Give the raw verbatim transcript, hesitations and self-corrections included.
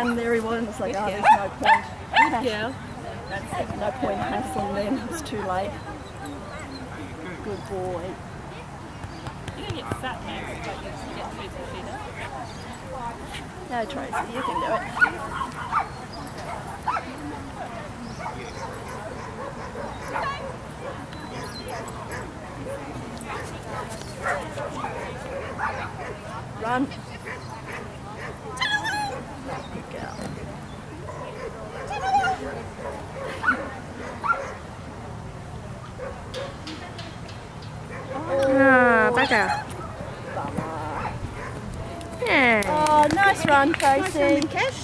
and there he was. It's like, oh, there's no point. Yeah. No point hassling then. It's too late. Good boy. You're gonna get fat, man, but you get food to feed it. No, Tracy, you can do it. Run. Good girl. Ah, bugger. Bummer. Yeah. Oh, nice run, Tracy. Cash.